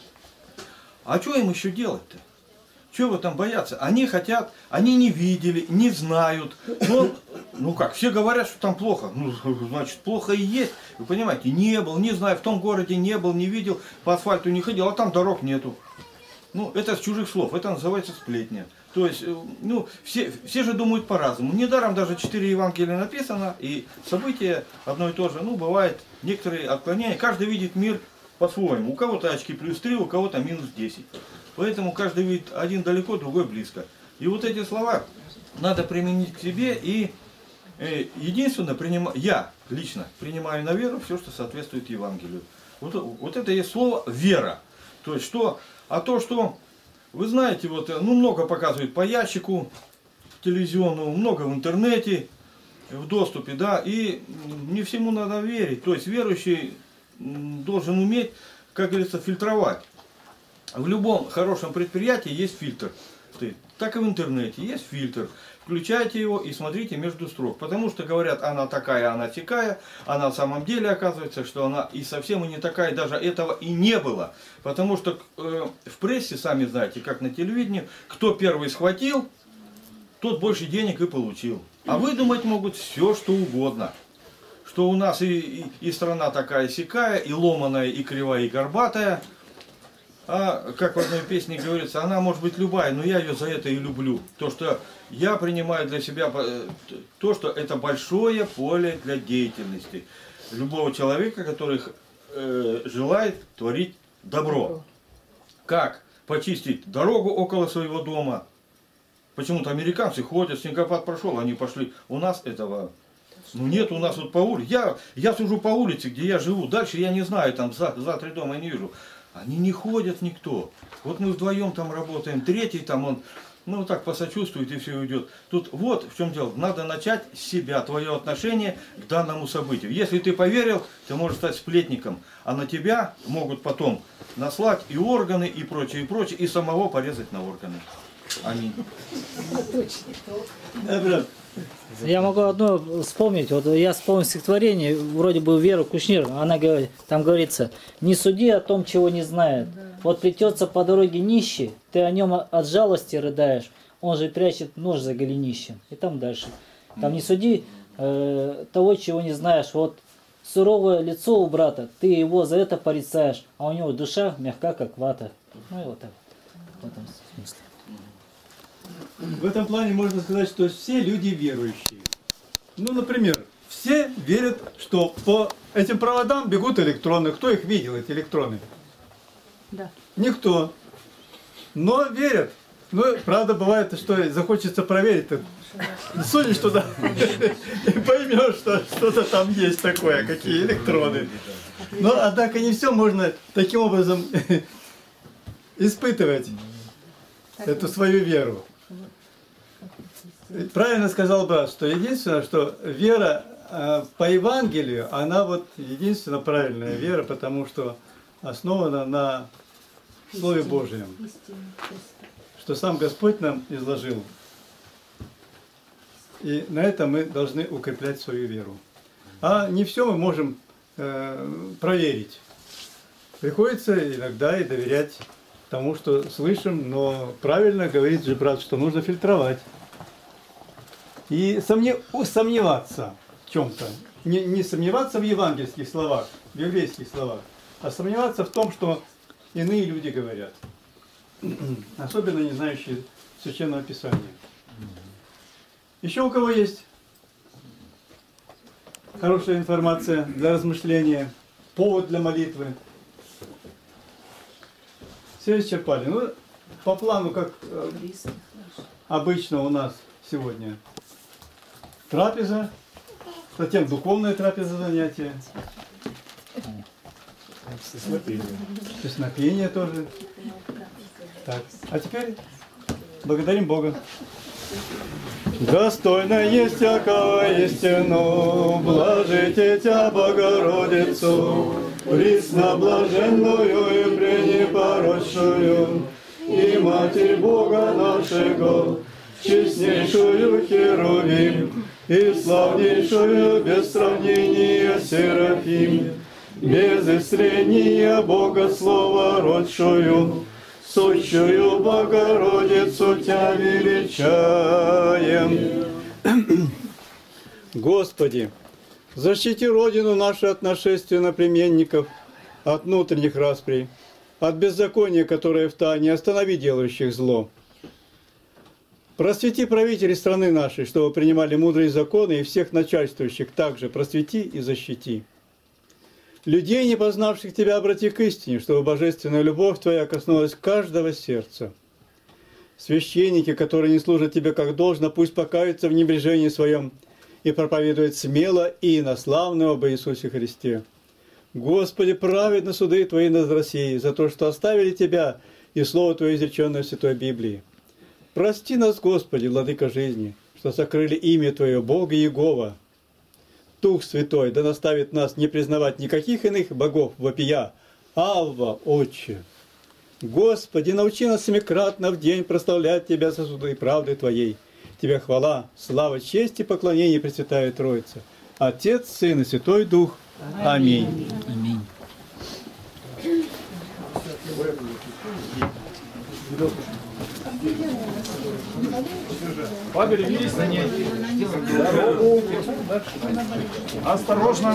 А что им еще делать-то? Чего вы там бояться? Они хотят, они не видели, не знают. Но, ну как, все говорят, что там плохо. Ну, значит, плохо и есть. Вы понимаете, не был, не знаю, в том городе не был, не видел, по асфальту не ходил, а там дорог нету. Ну, это с чужих слов, это называется сплетня. То есть, ну, все, все же думают по-разному. Недаром даже четыре Евангелия написано, и события одно и то же. Ну, бывает некоторые отклонения. Каждый видит мир по-своему. У кого-то очки плюс три, у кого-то минус десять. Поэтому каждый видит один далеко, другой близко. И вот эти слова надо применить к себе. И э, единственное, приним... я лично принимаю на веру все, что соответствует Евангелию. Вот, вот это есть слово вера. То есть что? А то, что, вы знаете, вот, ну, много показывают по ящику телевизионному, много в интернете, в доступе, да, и не всему надо верить. То есть верующий должен уметь, как говорится, фильтровать. В любом хорошем предприятии есть фильтр. Так и в интернете есть фильтр. Включайте его и смотрите между строк. Потому что говорят, она такая, она сякая. А на самом деле оказывается, что она и совсем и не такая. Даже этого и не было. Потому что э, в прессе, сами знаете, как на телевидении, кто первый схватил, тот больше денег и получил. А выдумать могут все, что угодно. Что у нас и, и, и страна такая сякая, и ломаная, и кривая, и горбатая. А, как в одной песне говорится, она может быть любая, но я ее за это и люблю. То, что я принимаю для себя, то, что это большое поле для деятельности любого человека, который э, желает творить добро. Как почистить дорогу около своего дома, Почему-то американцы ходят, снегопад прошел, они пошли. У нас этого, ну нет, у нас вот по улице. Я, я сужу по улице, где я живу. Дальше я не знаю, там за, за три дома я не вижу. Они не ходят никто. Вот мы вдвоем там работаем, третий там он, ну так посочувствует и все уйдет. Тут вот в чем дело. Надо начать с себя, твое отношение к данному событию. Если ты поверил, ты можешь стать сплетником. А на тебя могут потом наслать и органы, и прочее, и прочее, и самого порезать на органы. Аминь. Я могу одно вспомнить. Вот я вспомнил стихотворение, вроде бы Веру Кушнир, она говорит, там говорится: не суди о том, чего не знает. Вот плетется по дороге нищий, ты о нем от жалости рыдаешь, он же прячет нож за голенищем. И там дальше. Там не суди э, того, чего не знаешь. Вот суровое лицо у брата, ты его за это порицаешь, а у него душа мягка, как вата. Ну и вот так. В этом смысле. В этом плане можно сказать, что все люди верующие. Ну, например, все верят, что по этим проводам бегут электроны. Кто их видел, эти электроны? Да. Никто. Но верят. Ну, правда, бывает, что захочется проверить. Ты сунешь туда и поймешь, что что-то там есть такое, какие электроны. Но, однако, не все можно таким образом испытывать, эту свою веру. Правильно сказал брат, что единственное, что вера э, по Евангелию, она вот единственно правильная вера, потому что основана на Слове Божьем, что сам Господь нам изложил. И на этом мы должны укреплять свою веру. А не все мы можем э, проверить. Приходится иногда и доверять тому, что слышим, но правильно говорит же брат, что нужно фильтровать. И сомнев... сомневаться в чем-то. Не, не сомневаться в евангельских словах, в библейских словах, а сомневаться в том, что иные люди говорят. Особенно не знающие Священного Писания. Еще у кого есть хорошая информация для размышления, повод для молитвы? Все исчерпали. Ну, по плану, как обычно у нас сегодня. Трапеза, затем духовная трапеза занятия. Песнопение. Песнопение тоже. Так, а теперь благодарим Бога. Достойно есть всякого истину, блажите Тя, Богородицу, пресноблаженную и пренепорочную, и Матерь Бога нашего, честнейшую Херувим, и славнейшую без сравнения Серафим, без истрения Бога Слова родшую, сущую Богородицу Тя величаем. Господи, защити Родину нашу от нашествия наплеменников, от внутренних расприй, от беззакония, которое в тайне, останови делающих зло. Просвети правителей страны нашей, чтобы принимали мудрые законы, и всех начальствующих также просвети и защити. Людей, не познавших Тебя, обрати к истине, чтобы божественная любовь Твоя коснулась каждого сердца. Священники, которые не служат Тебе как должно, пусть покаются в небрежении своем и проповедуют смело и инославно об Иисусе Христе. Господи, праведны суды Твои над Россией за то, что оставили Тебя и Слово Твое, изреченное в Святой Библии. Прости нас, Господи, Владыка жизни, что сокрыли имя Твое, Бога Иегова. Дух Святой да наставит нас не признавать никаких иных богов вопия. Алва, Отче! Господи, научи нас семикратно в день прославлять Тебя за суды правды Твоей. Тебе хвала, слава, честь и поклонение, Пресвятая Троица. Отец, Сын и Святой Дух. Аминь. Аминь. Поберегись занятий. Дорогу. Осторожно.